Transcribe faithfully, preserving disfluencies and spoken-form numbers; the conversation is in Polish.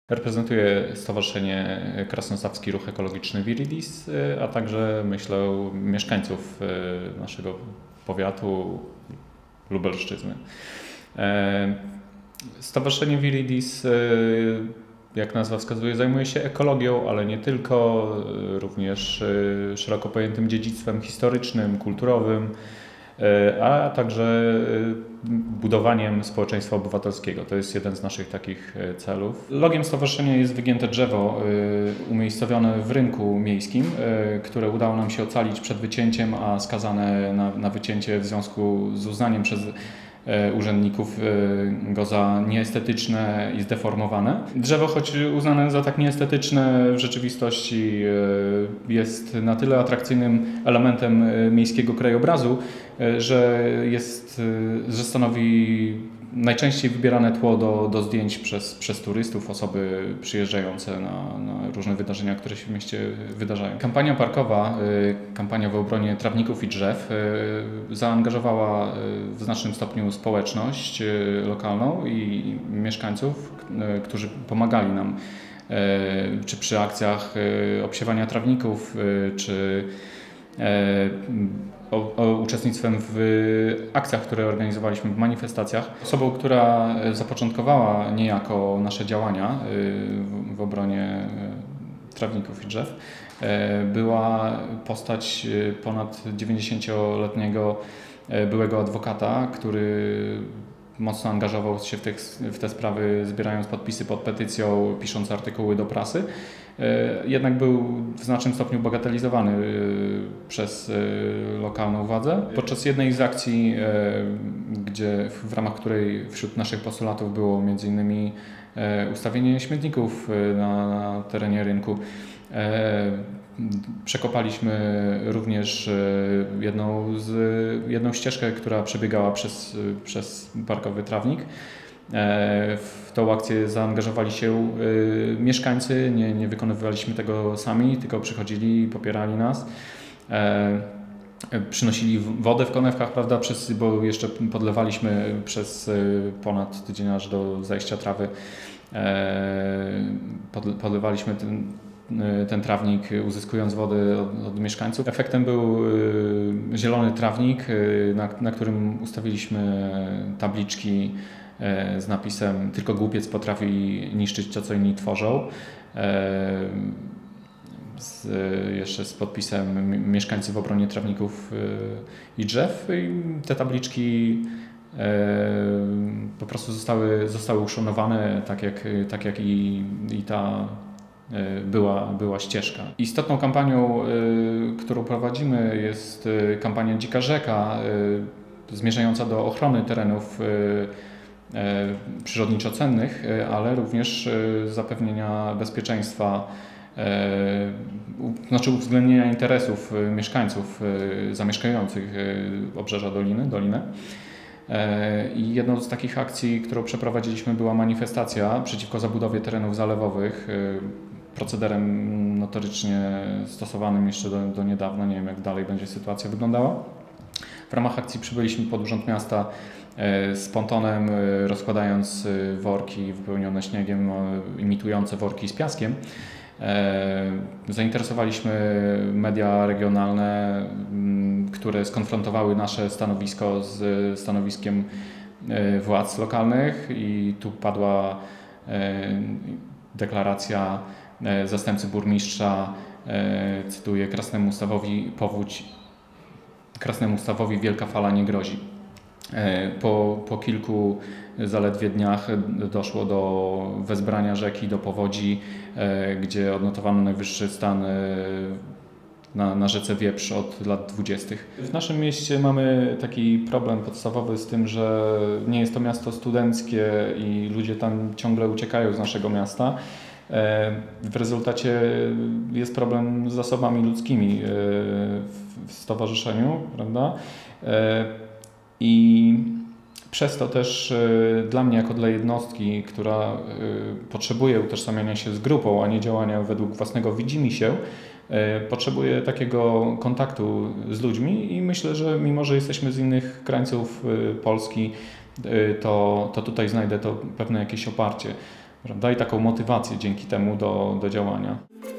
Reprezentuję Stowarzyszenie Krasnostawski Ruch Ekologiczny Viridis, a także myślę mieszkańców naszego powiatu Lubelszczyzny. Stowarzyszenie Viridis, jak nazwa wskazuje, zajmuje się ekologią, ale nie tylko, również szeroko pojętym dziedzictwem historycznym, kulturowym, a także budowaniem społeczeństwa obywatelskiego. To jest jeden z naszych takich celów. Logiem stowarzyszenia jest wygięte drzewo umiejscowione w rynku miejskim, które udało nam się ocalić przed wycięciem, a skazane na, na wycięcie w związku z uznaniem przez urzędników go za nieestetyczne i zdeformowane. Drzewo, choć uznane za tak nieestetyczne, w rzeczywistości jest na tyle atrakcyjnym elementem miejskiego krajobrazu, że jest, że stanowi najczęściej wybierane tło do, do zdjęć przez, przez turystów, osoby przyjeżdżające na, na różne wydarzenia, które się w mieście wydarzają. Kampania parkowa, kampania w obronie trawników i drzew zaangażowała w znacznym stopniu społeczność lokalną i mieszkańców, którzy pomagali nam czy przy akcjach obsiewania trawników, czy O, o uczestnictwem w akcjach, które organizowaliśmy, w manifestacjach. Osobą, która zapoczątkowała niejako nasze działania w, w obronie trawników i drzew, była postać ponad dziewięćdziesięcioletniego byłego adwokata, który mocno angażował się w te, w te sprawy, zbierając podpisy pod petycją, pisząc artykuły do prasy. Jednak był w znacznym stopniu bagatelizowany przez lokalną władzę. Podczas jednej z akcji, gdzie, w ramach której wśród naszych postulatów było między innymi ustawienie śmietników na, na terenie rynku, przekopaliśmy również jedną, z, jedną ścieżkę, która przebiegała przez, przez parkowy trawnik. W tą akcję zaangażowali się mieszkańcy, nie, nie wykonywaliśmy tego sami, tylko przychodzili i popierali nas. Przynosili wodę w konewkach, prawda, przez, bo jeszcze podlewaliśmy przez ponad tydzień aż do zajścia trawy. Podlewaliśmy ten, ten trawnik, uzyskując wodę od, od mieszkańców. Efektem był zielony trawnik, na, na którym ustawiliśmy tabliczki z napisem "Tylko głupiec potrafi niszczyć to, co inni tworzą". Z, jeszcze z podpisem "Mieszkańcy w obronie trawników i drzew". I te tabliczki po prostu zostały, zostały uszanowane, tak jak, tak jak i, i ta była, była ścieżka. Istotną kampanią, którą prowadzimy, jest kampania Dzika Rzeka, zmierzająca do ochrony terenów przyrodniczo-cennych, ale również zapewnienia bezpieczeństwa, znaczy uwzględnienia interesów mieszkańców zamieszkających obrzeża Doliny, Dolinę. I jedną z takich akcji, którą przeprowadziliśmy, była manifestacja przeciwko zabudowie terenów zalewowych, procederem notorycznie stosowanym jeszcze do, do niedawna. Nie wiem, jak dalej będzie sytuacja wyglądała. W ramach akcji przybyliśmy pod Urząd Miasta z pontonem, rozkładając worki wypełnione śniegiem, imitujące worki z piaskiem. Zainteresowaliśmy media regionalne, które skonfrontowały nasze stanowisko z stanowiskiem władz lokalnych i tu padła deklaracja zastępcy burmistrza, cytuję: "Krasnemu Stawowi powódź, Krasnemu Stawowi wielka fala nie grozi". Po, po kilku zaledwie dniach doszło do wezbrania rzeki, do powodzi, gdzie odnotowano najwyższy stan na, na rzece Wieprz od lat dwudziestych. W naszym mieście mamy taki problem podstawowy z tym, że nie jest to miasto studenckie i ludzie tam ciągle uciekają z naszego miasta. W rezultacie jest problem z zasobami ludzkimi w stowarzyszeniu, prawda? I przez to też dla mnie, jako dla jednostki, która potrzebuje utożsamiania się z grupą, a nie działania według własnego widzimisię, potrzebuję takiego kontaktu z ludźmi i myślę, że mimo, że jesteśmy z innych krańców Polski, to, to tutaj znajdę to pewne jakieś oparcie. prawda? I taką motywację dzięki temu do, do działania.